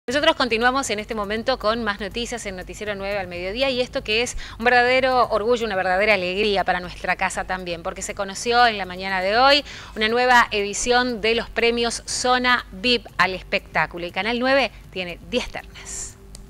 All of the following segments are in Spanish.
Nosotros continuamos en este momento con más noticias en Noticiero 9 al mediodía, y esto que es un verdadero orgullo, una verdadera alegría para nuestra casa también, porque se conoció en la mañana de hoy una nueva edición de los premios Zona VIP al espectáculo, y Canal 9 tiene 10 ternas.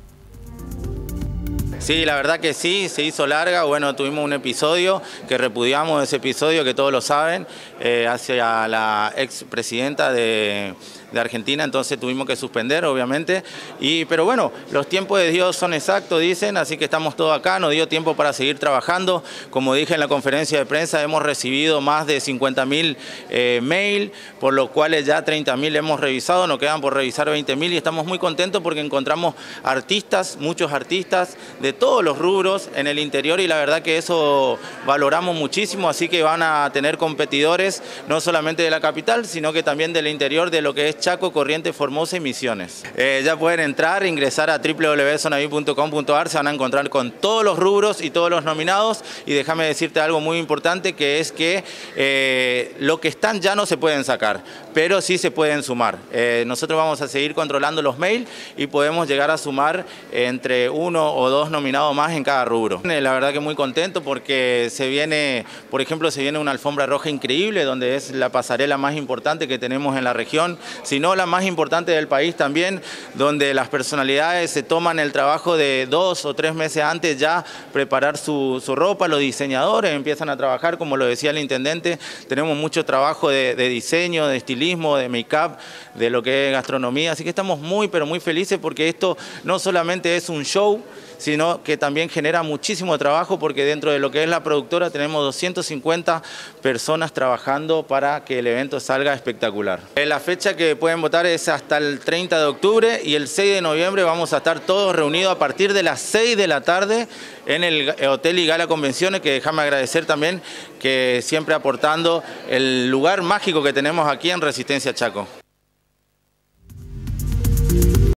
Sí, la verdad que sí, se hizo larga. Bueno, tuvimos un episodio que repudiamos, ese episodio que todos lo saben, hacia la expresidenta de Argentina, entonces tuvimos que suspender, obviamente. Pero bueno, los tiempos de Dios son exactos, dicen, así que estamos todos acá, nos dio tiempo para seguir trabajando. Como dije en la conferencia de prensa, hemos recibido más de 50.000 mail, por lo cuales ya 30.000 hemos revisado, nos quedan por revisar 20.000 y estamos muy contentos porque encontramos artistas, muchos artistas de todos los rubros en el interior, y la verdad que eso valoramos muchísimo, así que van a tener competidores no solamente de la capital, sino que también del interior, de lo que es Chaco, Corrientes, Formosa y Misiones. Ya pueden entrar, ingresar a www.zonavip.com.ar, se van a encontrar con todos los rubros y todos los nominados, y déjame decirte algo muy importante, que es que lo que están ya no se pueden sacar, pero sí se pueden sumar. Nosotros vamos a seguir controlando los mails y podemos llegar a sumar entre 1 o 2 nominados más en cada rubro. La verdad que muy contento porque se viene, por ejemplo, una alfombra roja increíble, donde es la pasarela más importante que tenemos en la región, si no la más importante del país también, donde las personalidades se toman el trabajo de 2 o 3 meses antes ya preparar su ropa, los diseñadores empiezan a trabajar, como lo decía el intendente, tenemos mucho trabajo de diseño, de estilismo, de make-up, de lo que es gastronomía, así que estamos muy pero muy felices porque esto no solamente es un show, sino que también genera muchísimo trabajo, porque dentro de lo que es la productora tenemos 250 personas trabajando para que el evento salga espectacular. La fecha que pueden votar es hasta el 30 de octubre y el 6 de noviembre vamos a estar todos reunidos a partir de las 6 de la tarde en el Hotel y Gala Convenciones, que déjame agradecer también que siempre aportando el lugar mágico que tenemos aquí en Resistencia Chaco.